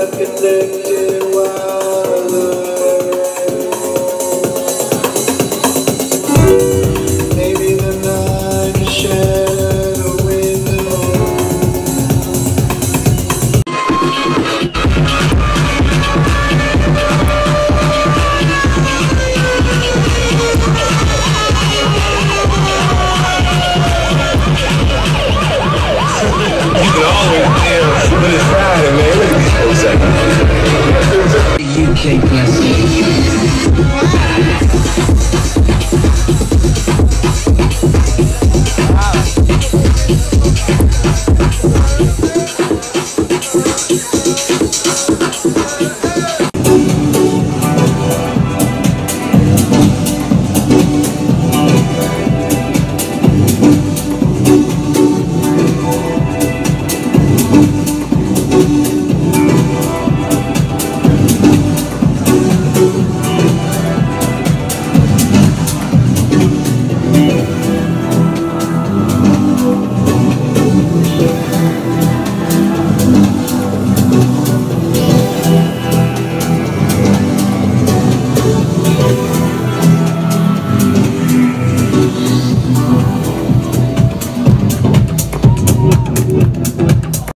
connected wireless. Maybe the night can shed a window. You can always tell when it's Friday, man. Look at these 4 seconds. UK classic.